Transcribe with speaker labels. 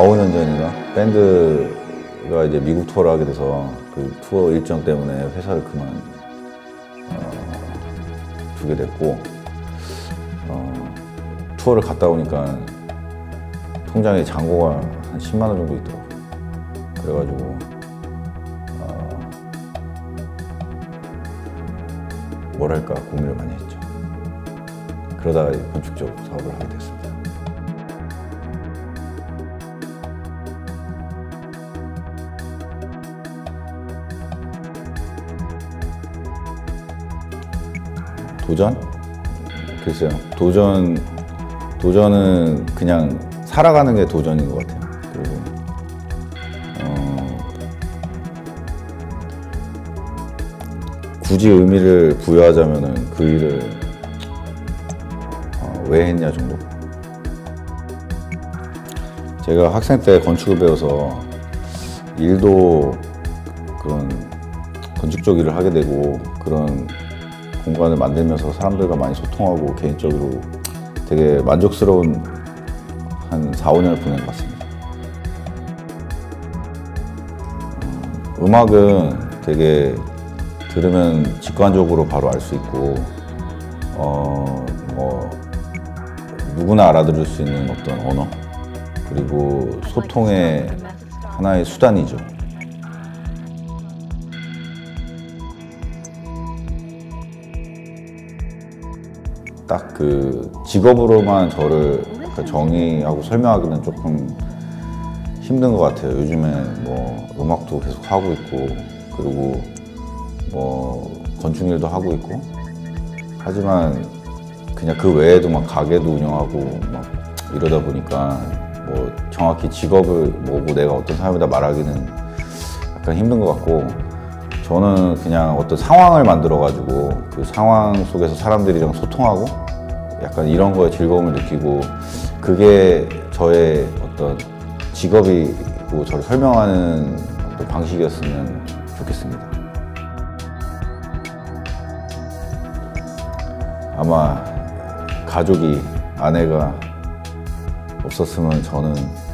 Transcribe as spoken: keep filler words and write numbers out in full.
Speaker 1: 오 년 전인가 밴드가 이제 미국 투어를 하게 돼서 그 투어 일정 때문에 회사를 그만 어, 두게 됐고 어, 투어를 갔다 오니까 통장에 잔고가 한 십만 원 정도 있더라고요. 그래가지고 어, 뭘 할까 고민을 많이 했죠. 그러다가 건축적 사업을 하게 됐습니다. 도전? 글쎄요. 도전, 도전은 그냥 살아가는 게 도전인 것 같아요. 그리고 어, 굳이 의미를 부여하자면은 그 일을 어, 왜 했냐 정도? 제가 학생 때 건축을 배워서 일도 그런 건축적 일을 하게 되고 그런 공간을 만들면서 사람들과 많이 소통하고 개인적으로 되게 만족스러운 한 사, 오 년을 보낸 것 같습니다. 음악은 되게 들으면 직관적으로 바로 알 수 있고 어, 뭐 누구나 알아들을 수 있는 어떤 언어 그리고 소통의 하나의 수단이죠. 딱 그 직업으로만 저를 정의하고 설명하기는 조금 힘든 것 같아요. 요즘에 뭐 음악도 계속 하고 있고 그리고 뭐 건축일도 하고 있고 하지만 그냥 그 외에도 막 가게도 운영하고 막 이러다 보니까 뭐 정확히 직업을 뭐고 내가 어떤 사람이다 말하기는 약간 힘든 것 같고 저는 그냥 어떤 상황을 만들어 가지고 그 상황 속에서 사람들이랑 소통하고 약간 이런 거에 즐거움을 느끼고 그게 저의 어떤 직업이고 저를 설명하는 어떤 방식이었으면 좋겠습니다. 아마 가족이 아내가 없었으면 저는